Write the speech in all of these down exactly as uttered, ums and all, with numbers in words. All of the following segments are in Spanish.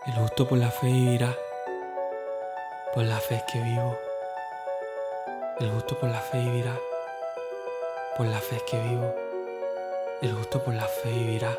El justo por la fe vivirá, por la fe es que vivo. El justo por la fe vivirá, por la fe es que vivo. El justo por la fe vivirá,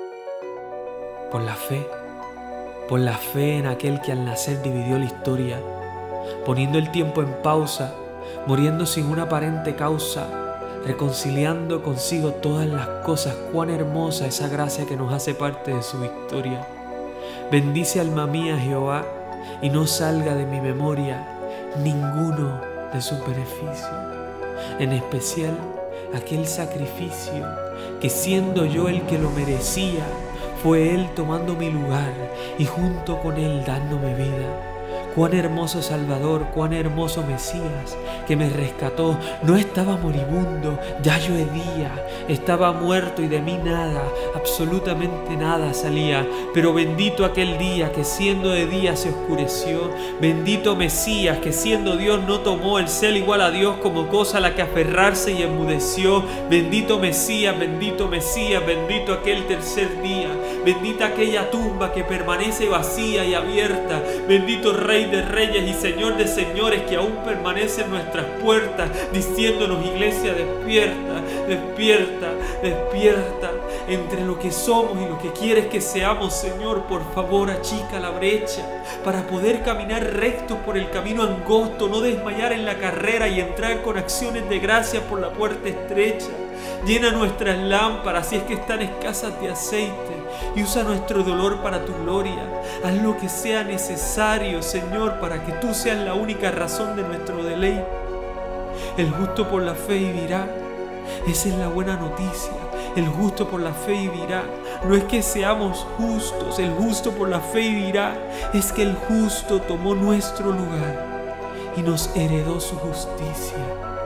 por la fe, por la fe en aquel que al nacer dividió la historia, poniendo el tiempo en pausa, muriendo sin una aparente causa, reconciliando consigo todas las cosas. Cuán hermosa esa gracia que nos hace parte de su victoria. Bendice alma mía Jehová, y no salga de mi memoria ninguno de sus beneficios, en especial aquel sacrificio que, siendo yo el que lo merecía, fue Él tomando mi lugar y junto con Él dándome vida. Cuán hermoso Salvador, cuán hermoso Mesías, que me rescató. No estaba moribundo, ya yo hedía, estaba muerto y de mí nada, absolutamente nada salía. Pero bendito aquel día que siendo de día se oscureció. Bendito Mesías que siendo Dios no tomó el ser igual a Dios como cosa a la que aferrarse y enmudeció. Bendito Mesías, bendito Mesías, bendito aquel tercer día. Bendita aquella tumba que permanece vacía y abierta. Bendito Rey de Reyes y Señor de Señores, que aún permanece en nuestras puertas, diciéndonos: iglesia, despierta, despierta, despierta. Entre lo que somos y lo que quieres que seamos, Señor, por favor, achica la brecha para poder caminar rectos por el camino angosto, no desmayar en la carrera y entrar con acciones de gracia por la puerta estrecha. Llena nuestras lámparas, si es que están escasas de aceite, y usa nuestro dolor para tu gloria. Haz lo que sea necesario, Señor, para que tú seas la única razón de nuestro deleite. El justo por la fe vivirá. Esa es la buena noticia. El justo por la fe vivirá. No es que seamos justos, el justo por la fe vivirá. Es que el justo tomó nuestro lugar y nos heredó su justicia.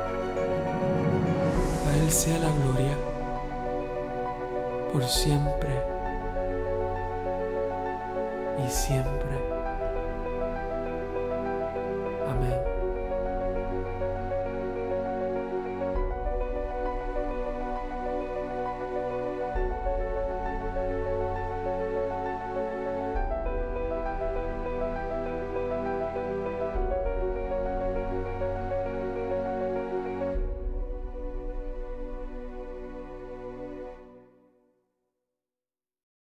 A Él sea la gloria por siempre y siempre.